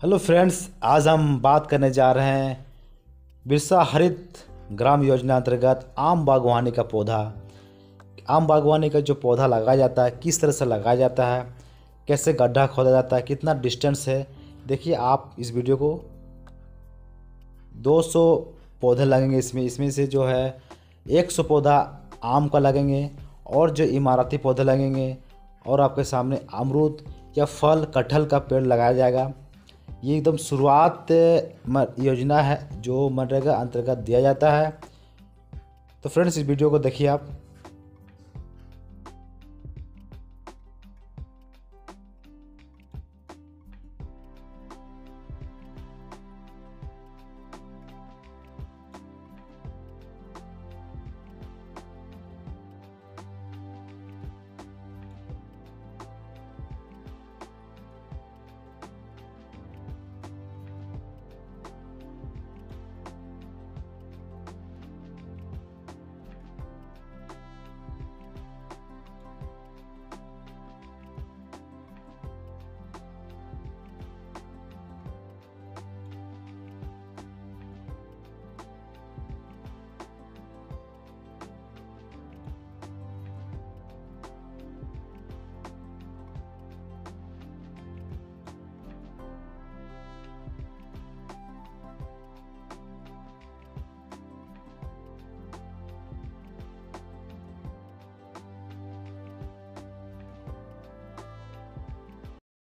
Hello friends, आज हम बात करने जा रहे हैं बिरसा हरित ग्राम योजना अंतर्गत आम बागवानी का पौधा। आम बागवानी का जो पौधा लगाया जाता है, किस तरह से लगाया जाता है, कैसे गड्ढा खोदा जाता है, कितना डिस्टेंस है। देखिए, आप इस वीडियो को 200 पौधे लगेंगे इसमें से जो है 100 पौधा आम का लगेंगे और जो इमारती पौधे लगेंगे, और आपके सामने अमरूद या फल कटहल का पेड़ लगाया जाएगा। ये एकदम शुरुआत योजना है जो मनरेगा अंतर्गत दिया जाता है। तो फ्रेंड्स, इस वीडियो को देखिए आप।